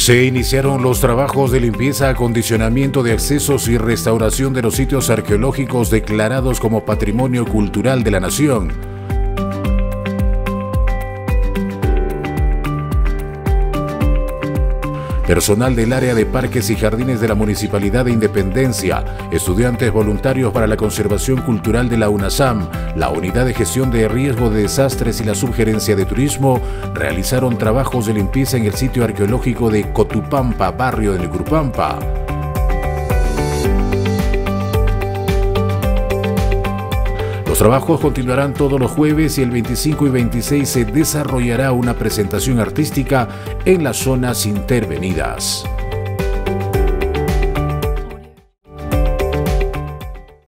Se iniciaron los trabajos de limpieza, acondicionamiento de accesos y restauración de los sitios arqueológicos declarados como Patrimonio Cultural de la Nación. Personal del área de parques y jardines de la Municipalidad de Independencia, estudiantes voluntarios para la conservación cultural de la UNASAM, la Unidad de Gestión de Riesgo de Desastres y la Subgerencia de Turismo realizaron trabajos de limpieza en el sitio arqueológico de Cotupampa, barrio de Licurupampa. Los trabajos continuarán todos los jueves y el 25 y 26 se desarrollará una presentación artística en las zonas intervenidas.